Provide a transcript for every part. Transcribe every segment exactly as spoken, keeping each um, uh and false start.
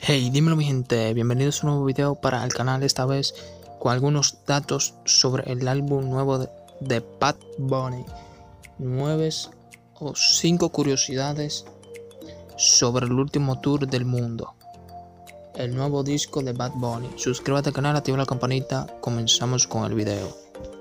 Hey, dímelo mi gente, bienvenidos a un nuevo video para el canal, esta vez con algunos datos sobre el álbum nuevo de, de Bad Bunny. Nueve o cinco curiosidades sobre el último tour del mundo. El nuevo disco de Bad Bunny. Suscríbete al canal, activa la campanita, comenzamos con el video.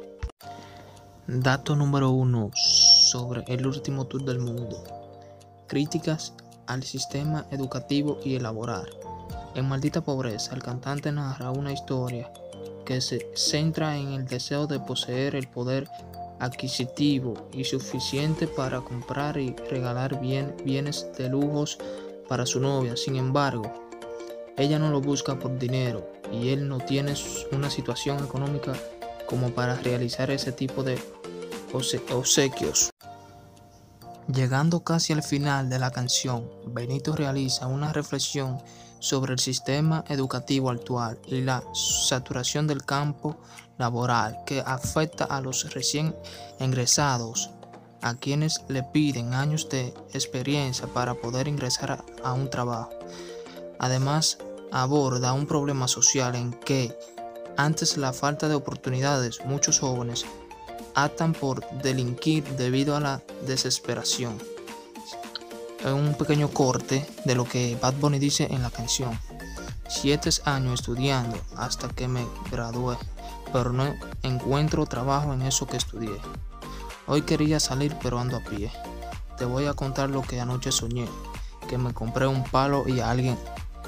Dato número uno sobre el último tour del mundo. Críticas al sistema educativo y elaborar. En Maldita Pobreza, el cantante narra una historia que se centra en el deseo de poseer el poder adquisitivo y suficiente para comprar y regalar bien, bienes de lujos para su novia. Sin embargo, ella no lo busca por dinero y él no tiene una situación económica como para realizar ese tipo de obsequios. Llegando casi al final de la canción, Benito realiza una reflexión sobre el sistema educativo actual y la saturación del campo laboral que afecta a los recién ingresados, a quienes le piden años de experiencia para poder ingresar a, a un trabajo. Además, aborda un problema social en que, antes la falta de oportunidades, muchos jóvenes optan por delinquir debido a la desesperación. Un pequeño corte de lo que Bad Bunny dice en la canción. Siete años estudiando hasta que me gradué, pero no encuentro trabajo en eso que estudié. Hoy quería salir pero ando a pie. Te voy a contar lo que anoche soñé, que me compré un palo y a alguien.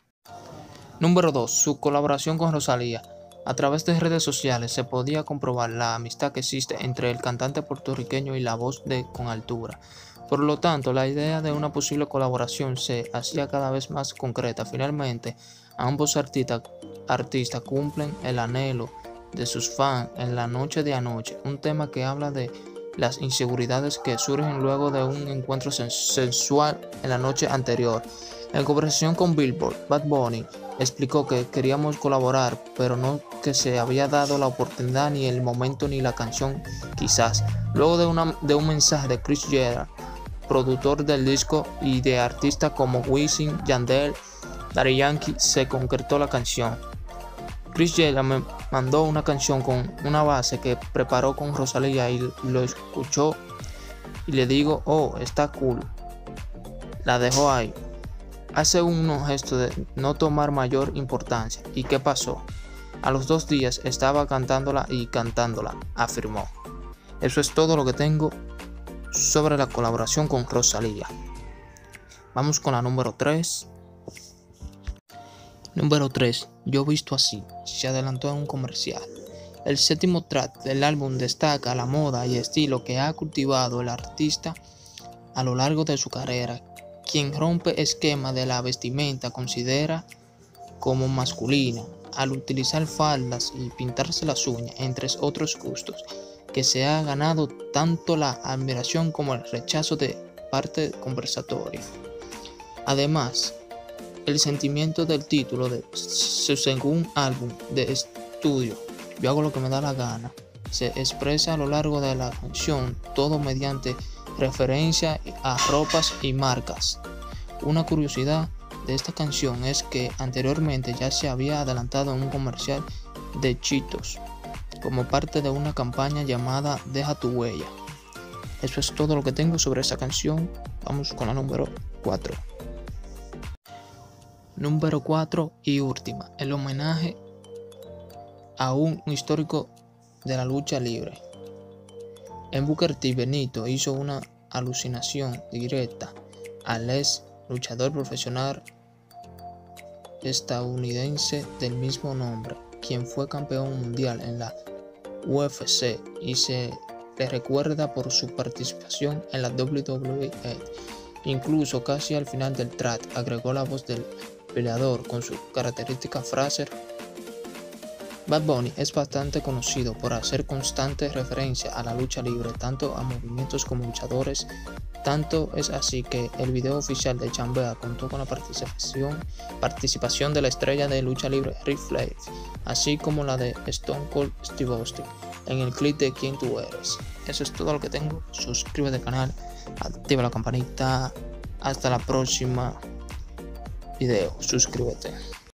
Número dos. Su colaboración con Rosalía. A través de redes sociales se podía comprobar la amistad que existe entre el cantante puertorriqueño y la voz de Con Altura. Por lo tanto, la idea de una posible colaboración se hacía cada vez más concreta. Finalmente, ambos artistas artista cumplen el anhelo de sus fans en La Noche de Anoche, un tema que habla de las inseguridades que surgen luego de un encuentro sensual en la noche anterior. En conversación con Billboard, Bad Bunny explicó que queríamos colaborar, pero no que se había dado la oportunidad, ni el momento, ni la canción, quizás. Luego de, una, de un mensaje de Chris Jeder, productor del disco, y de artistas como Wisin, Yandel, Daddy Yankee, se concretó la canción. Chris Jeder me mandó una canción con una base que preparó con Rosalía y lo escuchó y le digo, oh, está cool. La dejó ahí. Hace unos gestos de no tomar mayor importancia. ¿Y qué pasó? A los dos días estaba cantándola y cantándola, afirmó. Eso es todo lo que tengo sobre la colaboración con Rosalía. Vamos con la número tres. Número tres. Yo visto así. Se adelantó en un comercial. El séptimo track del álbum destaca la moda y estilo que ha cultivado el artista a lo largo de su carrera. Quien rompe esquema de la vestimenta considera como masculina al utilizar faldas y pintarse las uñas, entre otros gustos, que se ha ganado tanto la admiración como el rechazo de parte conversatoria. Además, el sentimiento del título de su segundo álbum de estudio, Yo hago lo que me da la gana, se expresa a lo largo de la canción, todo mediante referencia a ropas y marcas. Una curiosidad de esta canción es que anteriormente ya se había adelantado en un comercial de Cheetos como parte de una campaña llamada Deja tu huella. Eso es todo lo que tengo sobre esa canción. Vamos con la número cuatro. Número cuatro y última, el homenaje a un histórico de la lucha libre. En Booker T, Benito hizo una alucinación directa al ex luchador profesional estadounidense del mismo nombre, quien fue campeón mundial en la U F C y se le recuerda por su participación en la W W E. Incluso casi al final del track agregó la voz del peleador con su característica frase. Bad Bunny es bastante conocido por hacer constante referencia a la lucha libre, tanto a movimientos como luchadores. Tanto es así que el video oficial de Chambea contó con la participación, participación de la estrella de lucha libre Ric Flair, así como la de Stone Cold Steve Austin en el clip de Quién tú eres. Eso es todo lo que tengo. Suscríbete al canal, activa la campanita. Hasta la próxima. video, suscríbete.